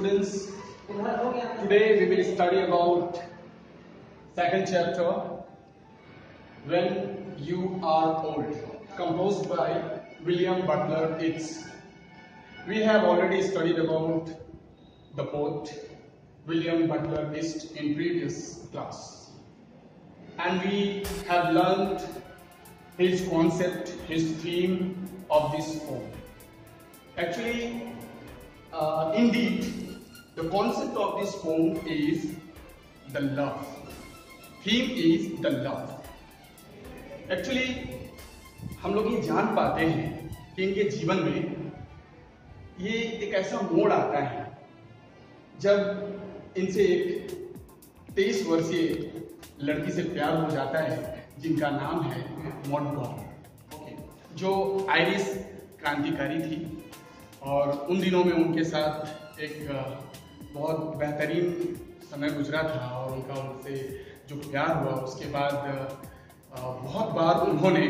students, today we will study about second chapter, When You Are Old, composed by William Butler Yeats. We have already studied about the poet William Butler Yeats in previous class, and we have learned his concept, his theme of this poem. Actually, indeed, the concept of this poem is the love. Theme is the love. Actually, हम लोग ये जान पाते हैं कि इनके जीवन में ये एक ऐसा मोड़ आता है जब इनसे एक 23 वर्षीय लड़की से प्यार हो जाता है जिनका नाम है मॉड गॉन, जो आयरिश क्रांतिकारी थी। और उन दिनों में उनके साथ एक बहुत बेहतरीन समय गुजरा था और उनसे जो प्यार हुआ उसके बाद बहुत बार उन्होंने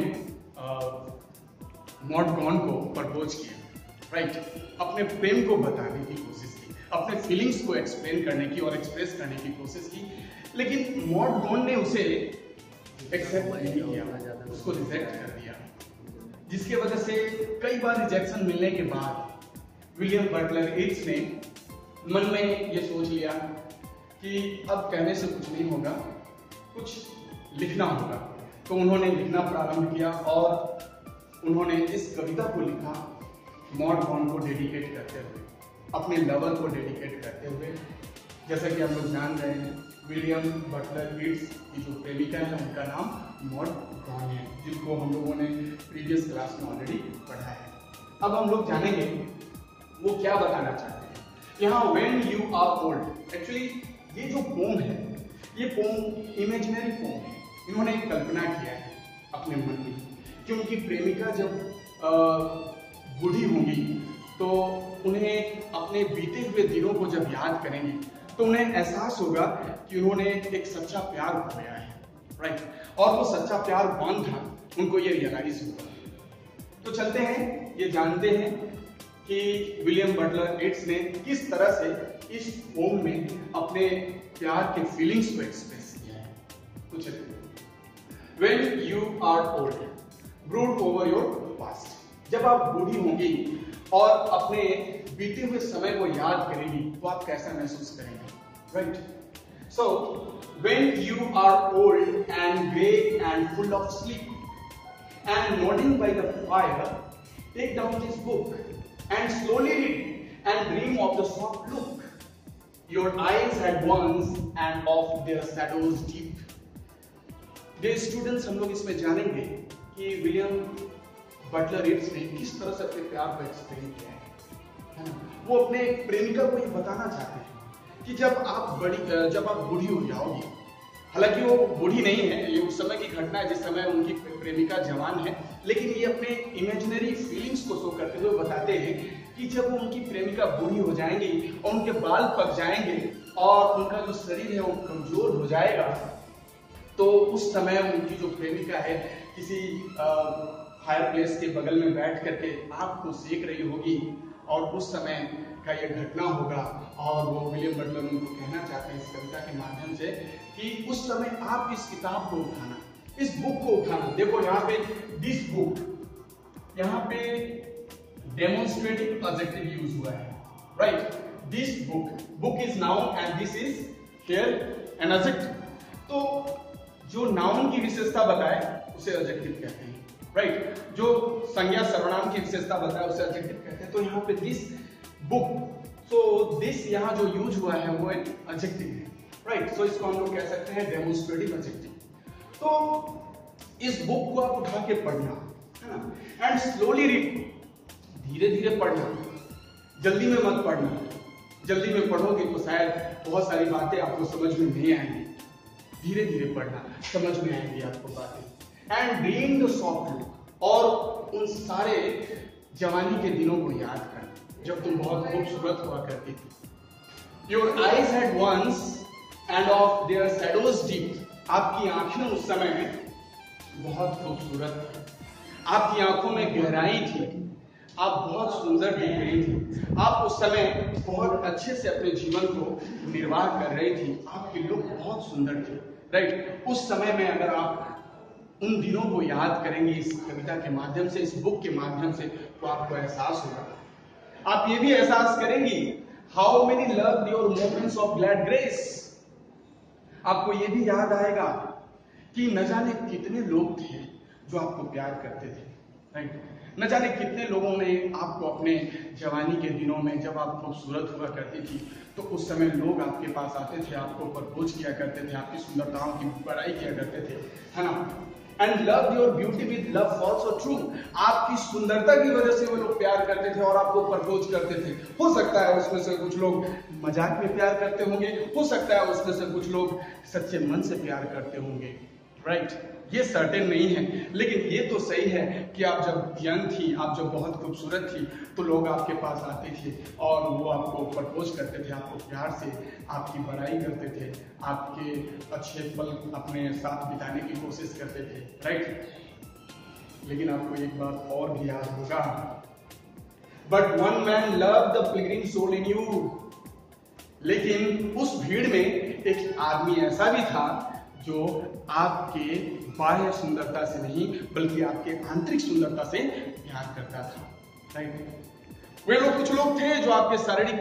मॉड गॉन को प्रपोज किया, राइट। अपने प्रेम को बताने की कोशिश की, अपने फीलिंग्स को एक्सप्लेन करने की और एक्सप्रेस करने की कोशिश की, लेकिन मॉड गॉन ने उसे एक्सेप्ट नहीं किया, उसको रिजेक्ट कर दिया, जिसकी वजह से कई बार रिजेक्शन मिलने के बाद विलियम बटलर येट्स ने मन में ये सोच लिया कि अब कहने से कुछ नहीं होगा, कुछ लिखना होगा। तो उन्होंने लिखना प्रारंभ किया और उन्होंने इस कविता को लिखा मॉड गॉन को डेडिकेट करते हुए, अपने लवर को डेडिकेट करते हुए। जैसा कि हम लोग जान रहे हैं, विलियम बटलर येट्स की जो प्रेमिका है उनका नाम मॉड गॉन है, जिसको हम लोगों ने प्रीवियस क्लास में ऑलरेडी पढ़ा है। अब हम लोग जानेंगे वो क्या बताना चाहते हैं। यहाँ when you are old, actually ये जो पोम है ये पोम इमेजिनरी पोम है। इन्होंने एक कल्पना किया है अपने मन में कि उनकी प्रेमिका जब बूढ़ी होंगी तो उन्हें अपने बीते हुए दिनों को जब याद करेंगे तो उन्हें एहसास होगा कि उन्होंने एक सच्चा प्यार खोया है, राइट। और वो सच्चा प्यार कौन था, उनको ये रियलाइज होगा। तो चलते हैं, ये जानते हैं कि विलियम बटलर येट्स ने किस तरह से इस पोम में अपने प्यार के फीलिंग्स को एक्सप्रेस किया है। तो चलिए, When you are old, brood over your past. जब आप बूढ़ी होंगी और अपने बीते हुए समय को याद करेंगी तो आप कैसा महसूस करेंगे, right. So when you are old and grey and full of sleep and nodding by the fire, take down this book and slowly read and dream of the soft look your eyes had once and of their shadows deep. ये students, हम लोग इसमें जानेंगे कि William Butler येट्स ने किस तरह से अपने प्यार को एक्सप्लेन किया है ना। वो अपने प्रेमिका को ये बताना चाहते हैं कि जब आप बूढ़ी हो जाओगी, हालांकि वो बूढ़ी नहीं है, ये उस समय की घटना है जिस समय उनकी प्रेमिका जवान है, लेकिन ये अपने इमेजिनरी फीलिंग्स को शो करते हुए बताते हैं कि जब उनकी प्रेमिका बूढ़ी हो जाएंगी और उनके बाल पक जाएंगे और उनका जो शरीर है वो कमजोर हो जाएगा, तो उस समय उनकी जो प्रेमिका है किसी फायर प्लेस के बगल में बैठ करके आग को सेक रही होगी और उस समय का यह घटना होगा। और वो विलियम बटलर उनको कहना चाहते हैं इस कविता के माध्यम से कि उस समय आप इस किताब को उठाना, इस बुक को उठाना। देखो यहाँ पे दिस बुक, यहाँ पे डेमोन्स्ट्रेटिव एडजेक्टिव यूज हुआ है, right. This book is noun and this is here an adjective. तो जो नाउन की विशेषता बताए उसे एडजेक्टिव कहते हैं, राइट। जो संज्ञा सर्वनाम की विशेषता बताए उसे एडजेक्टिव कहते हैं। तो यहाँ पे दिस बुक, सो दिस यहाँ जो यूज हुआ है वो एक एडजेक्टिव है, राइट। सो इसको हम लोग कह सकते हैं डेमोन्स्ट्रेटिव एडजेक्टिव। तो इस बुक को आप उठा के पढ़ना है ना, एंड स्लोली रीड, धीरे धीरे पढ़ना, जल्दी में मत पढ़ना। जल्दी में पढ़ोगे तो शायद बहुत सारी बातें आपको समझ में नहीं आएंगी, धीरे धीरे पढ़ना, समझ में आएंगी आपको बातें। And dream the soft look, और उन सारे जवानी के दिनों को याद करना जब तुम बहुत खूबसूरत हुआ करती थी। Your eyes had once and of their shadows deep, आपकी आंखें उस समय बहुत खूबसूरत थी, आपकी आंखों में गहराई थी, आप बहुत सुंदर दिख रही थी, आप उस समय बहुत अच्छे से अपने जीवन को निर्वाह कर रही थी, आपके लुक बहुत सुंदर थे, राइट। उस समय में अगर आप उन दिनों को याद करेंगे इस कविता के माध्यम से, इस बुक के माध्यम से, तो आपको एहसास होगा। आप ये भी एहसास करेंगी how many love your moments of glad grace. आपको ये भी याद आएगा कि न जाने कितने लोग थे जो आपको प्यार करते थे, राइट। न जाने कितने लोगों ने आपको अपने जवानी के दिनों में, जब आप खूबसूरत हुआ करती थी, तो उस समय लोग आपके पास आते थे, आपको प्रपोज किया करते थे, आपकी सुंदरताओं की बड़ाई किया करते थे, है ना। And love your beauty with love false और ट्रू। आपकी सुंदरता की वजह से वो लोग प्यार करते थे और आपको प्रपोज करते थे। हो सकता है उसमें से कुछ लोग मजाक में प्यार करते होंगे, हो सकता है उसमें से कुछ लोग सच्चे मन से प्यार करते होंगे, राइट। ये सर्टेन नहीं है, लेकिन ये तो सही है कि आप जब यंग थी, आप जब बहुत खूबसूरत थी, तो लोग आपके पास आते थे और वो आपको प्रपोज करते थे, आपको प्यार से आपकी बड़ाई करते थे, आपके अच्छे पल अपने साथ बिताने की कोशिश करते थे, राइट। लेकिन आपको एक बात और भी याद होगा, but one man love the pilgrim soul in you. लेकिन उस भीड़ में एक आदमी ऐसा भी था जो आपके बाह्य सुंदरता से नहीं, बल्कि आपके आंतरिक सुंदरता से प्यार करता था, राइट। वे लोग, कुछ लोग थे जो आपके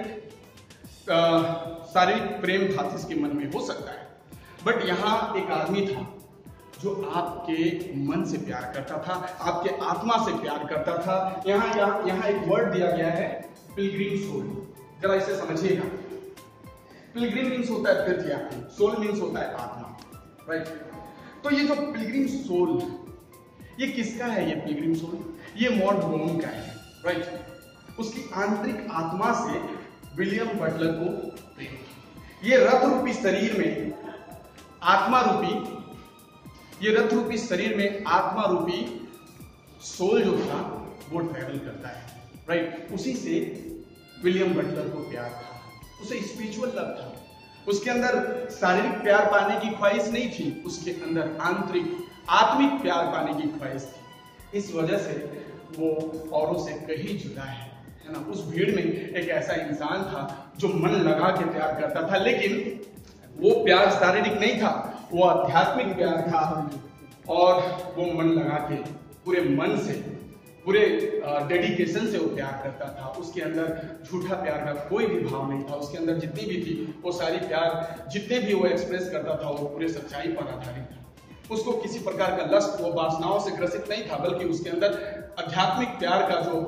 शारीरिक प्रेम था जिसके मन में हो सकता है, बट यहाँ एक आदमी था जो आपके मन से प्यार करता था, आपके आत्मा से प्यार करता था। यहाँ एक वर्ड दिया गया है, पिलग्रिम सोल। जरा इसे समझिएगा। पिलग्रिम मीन्स होता है तीर्थयात्री, सोल मीन्स होता है आत्मा, राइट। तो ये जो पिलग्रिम सोल, ये किसका है? ये पिलग्रिम सोल ये मॉड गोन का है, राइट। उसकी आंतरिक आत्मा से विलियम बटलर को प्रेम था। ये रथ रूपी शरीर में आत्मा रूपी, ये रथ रूपी शरीर में आत्मा रूपी सोल जो था वो ट्रैवल करता है, राइट। उसी से विलियम बटलर को प्यार था, उसे स्पिरिचुअल लव था। उसके अंदर शारीरिक प्यार पाने की ख्वाहिश नहीं थी, उसके अंदर आंतरिक आत्मिक प्यार पाने की ख्वाहिश थी। इस वजह से वो औरों से कहीं जुदा है ना। उस भीड़ में एक ऐसा इंसान था जो मन लगा के प्यार करता था, लेकिन वो प्यार शारीरिक नहीं था, वो आध्यात्मिक प्यार था, और वो मन लगा के पूरे मन से, पूरे डेडिकेशन से वो प्यार करता था। उसके अंदर झूठा प्यार का कोई भी भाव नहीं था। उसके अंदर जितनी भी थी वो सारी प्यार, जितने भी वो एक्सप्रेस करता था, वो पूरे सच्चाई पर आधारित था। उसको किसी प्रकार का लस्ट, वो वासनाओं से ग्रसित नहीं था, बल्कि उसके अंदर आध्यात्मिक प्यार का जो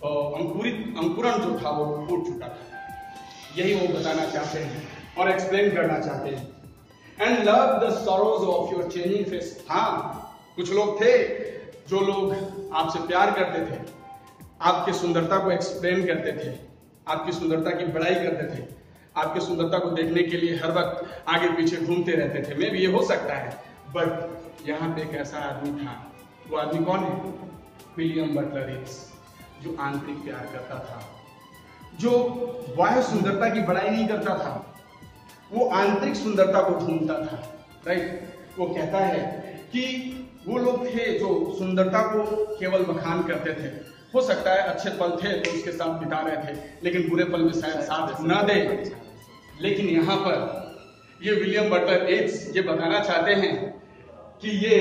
अंकुरण जो था वो फूट चुका था। यही वो बताना चाहते हैं और एक्सप्लेन करना चाहते हैं। And love the sorrows of your changing face. हाँ, कुछ लोग थे जो लोग आपसे प्यार करते थे, आपके सुंदरता को एक्सप्लेन करते थे, आपकी सुंदरता की बड़ाई करते थे, आपकी सुंदरता को देखने के लिए हर वक्त आगे पीछे घूमते रहते थे। मे भी ये हो सकता है, बट यहाँ पे एक ऐसा आदमी था। वो आदमी कौन है? विलियम बटलर हिक्स, जो आंतरिक प्यार करता था, जो बाह्य सुंदरता की बड़ाई नहीं करता था, वो आंतरिक सुंदरता को ढूंढता था, राइट। वो कहता है कि वो लोग थे जो सुंदरता को केवल बखान करते थे। हो सकता है अच्छे पल थे तो उसके साथ बिता रहे थे, लेकिन बुरे पल में शायद साथ न दे। लेकिन यहाँ पर ये विलियम बटलर हिक्स ये बताना चाहते हैं कि ये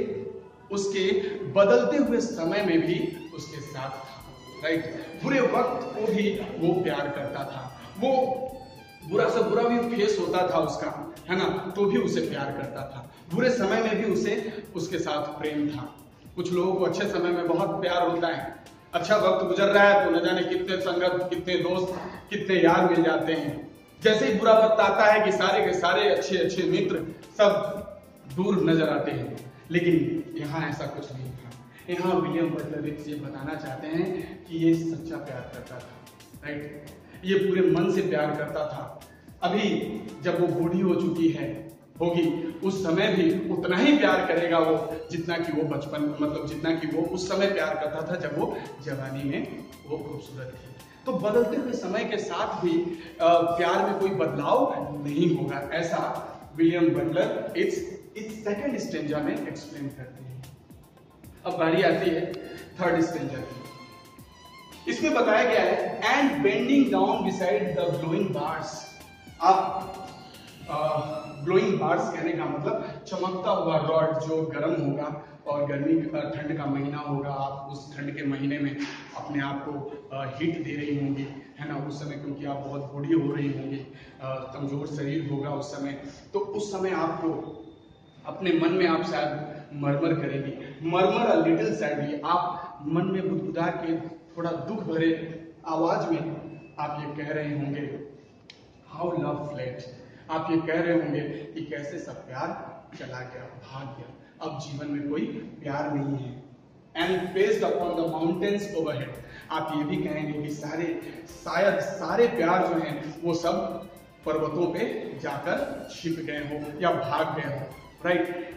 उसके बदलते हुए समय में भी उसके साथ था, राइट। बुरे वक्त को भी वो प्यार करता था। वो बुरा से बुरा भी फेस होता था उसका, है ना, तो भी उसे प्यार करता था। बुरे समय में भी उसे उसके साथ प्रेम था। कुछ लोगों को अच्छे समय में बहुत प्यार होता है, अच्छा वक्त गुजर रहा है तो न जाने कितने संगत, कितने दोस्त, कितने यार मिल जाते हैं। जैसे ही बुरा वक्त आता है कि सारे के सारे अच्छे अच्छे मित्र सब दूर नजर आते हैं। लेकिन यहाँ ऐसा कुछ नहीं था। यहाँ विलियम बटलर हिक्स ये बताना चाहते हैं कि ये सच्चा प्यार करता था, राइट। ये पूरे मन से प्यार करता था। अभी जब वो बूढ़ी हो चुकी है, होगी, उस समय भी उतना ही प्यार करेगा वो जितना कि वो बचपन, मतलब जितना कि वो उस समय प्यार करता था जब वो जवानी में वो खूबसूरत थी। तो बदलते हुए समय के साथ भी प्यार में कोई बदलाव नहीं होगा, ऐसा विलियम बटलर इस सेकंड स्टेंजा में एक्सप्लेन करते हैं। अब बारी आती है थर्ड स्टेंजा की। इसमें बताया गया है and bending down beside the glowing bars. आप ग्लोइंग बार्स कहने का मतलब चमकता हुआ रॉड जो गर्म होगा और गर्मी ठंड का महीना होगा, आप उस ठंड के महीने में अपने आप को हीट दे रही होंगी, है ना, उस समय, क्योंकि आप बहुत बूढ़ी हो रही होंगी, कमजोर शरीर होगा उस समय, तो उस समय आपको अपने मन में आप शायद मरमर करेंगी, मरमर अ लिटिल सैडली, आप मन में बुदबुदा के थोड़ा दुख भरे आवाज में आप ये कह रहे होंगे हाउ लव फ्लेड, आप ये कह रहे होंगे कि कैसे सब प्यार चला गया, भाग गया, अब जीवन में कोई प्यार नहीं है। And paced upon the mountains overhead, आप ये भी कहेंगे कि शायद सारे प्यार जो हैं वो सब पर्वतों पे जाकर छिप गए हो या भाग गए हो, right.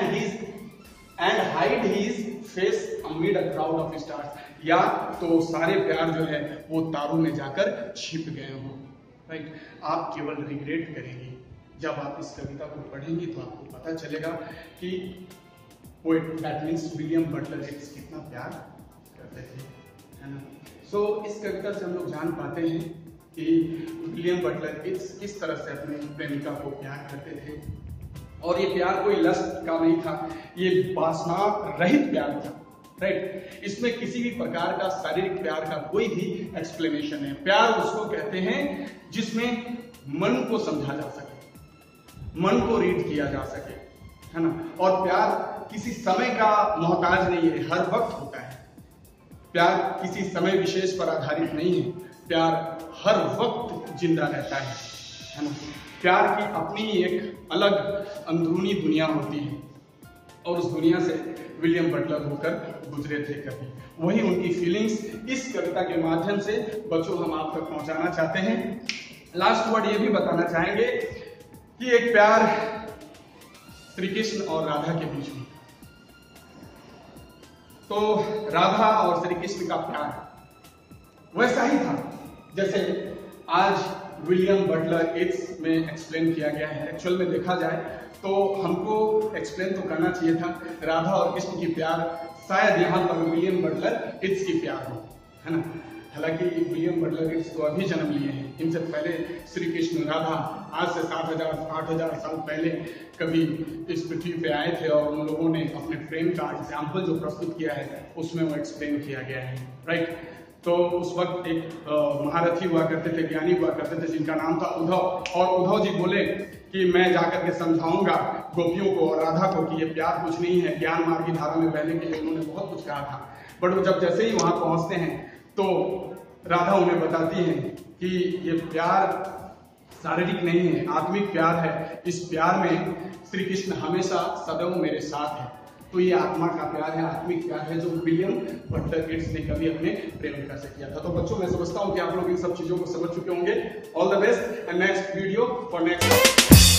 And hide his face amid a crowd of stars, या तो सारे प्यार जो है वो तारों में जाकर छिप गए हो, राइट। आप केवल रिग्रेट करेंगे जब आप इस कविता को पढ़ेंगे, तो आपको पता चलेगा कि poet that means William Butler Yeats कितना प्यार करते थे, है ना। सो इस कविता से हम लोग जान पाते हैं कि विलियम बटलर हिट्स किस तरह से अपने प्रेमिका को प्यार करते थे, और ये प्यार कोई लस्ट का नहीं था, ये वासना रहित प्यार था, राइट। इसमें किसी भी प्रकार का शारीरिक प्यार का कोई भी एक्सप्लेनेशन है। प्यार उसको कहते हैं जिसमें मन को समझा जा सके, मन को रीड किया जा सके, है ना। और प्यार किसी समय का मोहताज नहीं है, हर वक्त होता है। प्यार किसी समय विशेष पर आधारित नहीं है, प्यार हर वक्त जिंदा रहता है ना। प्यार की अपनी एक अलग अंदरूनी दुनिया होती है, और उस दुनिया से विलियम बटलर होकर गुजरे थे कभी, वही उनकी फीलिंग्स इस कविता के माध्यम से बच्चों हम आप तक पहुंचाना चाहते हैं। लास्ट वर्ड ये भी बताना चाहेंगे कि एक प्यार श्री कृष्ण और राधा के बीच में, तो राधा और श्री कृष्ण का प्यार वैसा ही था जैसे आज विलियम बटलर हिट्स में एक्सप्लेन किया गया है। एक्चुअल में देखा जाए तो हमको एक्सप्लेन तो करना चाहिए था राधा और कृष्ण की प्यार, शायद यहाँ पर विलियम बटलर हिट्स की प्यार हो, है ना। हालांकि विलियम बटलर हिट्स तो अभी जन्म लिए हैं, इनसे पहले श्री कृष्ण राधा आज से 7,000-8,000 साल पहले कभी इस पृथ्वी पे आए थे, और उन लोगों ने अपने प्रेम का एग्जाम्पल जो प्रस्तुत किया है उसमें वो एक्सप्लेन किया गया है, राइट। तो उस वक्त एक महारथी हुआ करते थे, ज्ञानी हुआ करते थे, जिनका नाम था उद्धव, और उद्धव जी बोले कि मैं जाकर के समझाऊंगा गोपियों को और राधा को कि ये प्यार कुछ नहीं है, ज्ञान मार्ग की धारा में बहने के लिए उन्होंने बहुत कुछ कहा था। बट वो जब जैसे ही वहां पहुंचते हैं तो राधा उन्हें बताती है कि ये प्यार शारीरिक नहीं है, आत्मिक प्यार है, इस प्यार में श्री कृष्ण हमेशा सदैव मेरे साथ है। तो ये आत्मा का प्यार है, आत्मिक प्यार है, जो विलियम बटलर हिट्स ने कभी अपने प्रेमिका से किया था। तो बच्चों, मैं समझता हूं कि आप लोग इन सब चीजों को समझ चुके होंगे। All the best and next video for next.